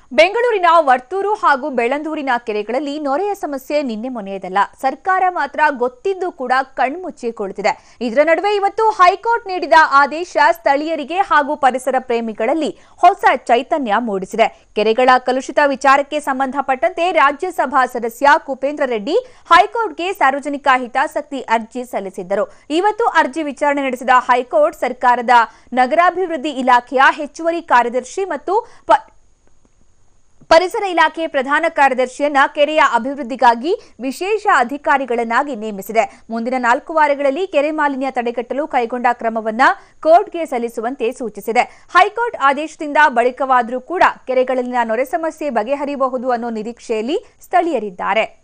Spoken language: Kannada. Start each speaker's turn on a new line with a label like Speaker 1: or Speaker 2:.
Speaker 1: ಬೆಂಗಳೂರಿನ ವರ್ತೂರು ಹಾಗೂ ಬೆಳ್ಳಂದೂರಿನ ಕೆರೆಗಳಲ್ಲಿ ನೊರೆಯ ಸಮಸ್ಯೆ ನಿನ್ನೆ ಮೊನೆಯದಲ್ಲ. ಸರ್ಕಾರ ಮಾತ್ರ ಗೊತ್ತಿದ್ದು ಕೂಡ ಕಣ್ಮುಚ್ಚಿ ಕುಳಿತಿದೆ. ಇದರ ನಡುವೆ ಇವತ್ತು ಹೈಕೋರ್ಟ್ ನೀಡಿದ ಆದೇಶ ಸ್ಥಳೀಯರಿಗೆ ಹಾಗೂ ಪರಿಸರ ಪ್ರೇಮಿಗಳಲ್ಲಿ ಹೊಸ ಚೈತನ್ಯ ಮೂಡಿಸಿದೆ. ಕೆರೆಗಳ ಕಲುಷಿತ ವಿಚಾರಕ್ಕೆ ಸಂಬಂಧಪಟ್ಟಂತೆ ರಾಜ್ಯಸಭಾ ಸದಸ್ಯ ಕುಪೇಂದ್ರ ರೆಡ್ಡಿ ಹೈಕೋರ್ಟ್ಗೆ ಸಾರ್ವಜನಿಕ ಹಿತಾಸಕ್ತಿ ಅರ್ಜಿ ಸಲ್ಲಿಸಿದ್ದರು. ಇವತ್ತು ಅರ್ಜಿ ವಿಚಾರಣೆ ನಡೆಸಿದ ಹೈಕೋರ್ಟ್ ಸರ್ಕಾರದ ನಗರಾಭಿವೃದ್ಧಿ ಇಲಾಖೆಯ ಹೆಚ್ಚುವರಿ ಕಾರ್ಯದರ್ಶಿ ಮತ್ತು ಪರಿಸರ ಇಲಾಖೆ ಪ್ರಧಾನ ಕಾರ್ಯದರ್ಶಿಯನ್ನ ಕೆರೆಯ ಅಭಿವೃದ್ಧಿಗಾಗಿ ವಿಶೇಷ ಅಧಿಕಾರಿಗಳನ್ನಾಗಿ ನೇಮಿಸಿದೆ. ಮುಂದಿನ 4 ವಾರಗಳಲ್ಲಿ ಕೆರೆ ಮಾಲಿನ್ಯ ತಡೆಗಟ್ಟಲು ಕೈಗೊಂಡ ಕ್ರಮವನ್ನ ಕೋರ್ಟ್ಗೆ ಸಲ್ಲಿಸುವಂತೆ ಸೂಚಿಸಿದೆ. ಹೈಕೋರ್ಟ್ ಆದೇಶದಿಂದ ಬಳಿಕವಾದರೂ ಕೂಡ ಕೆರೆಗಳಲ್ಲಿನ ನೊರೆ ಸಮಸ್ಯೆ ಬಗೆಹರಿಯಬಹುದು ಅನ್ನೋ ನಿರೀಕ್ಷೆಯಲ್ಲಿ ಸ್ಥಳೀಯರಿದ್ದಾರೆ.